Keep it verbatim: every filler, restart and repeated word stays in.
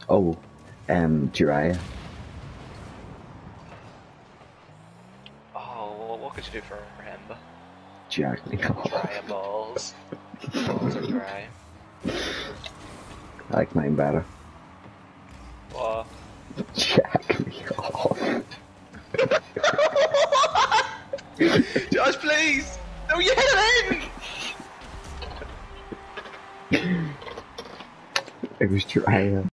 Oh, um, Jiriya. Oh, well, what could you do for him? Jack me off. Dry balls. Balls are dry. I like mine better. What? Jack me off. Josh, please! No, you hit it in! It was Jiriya.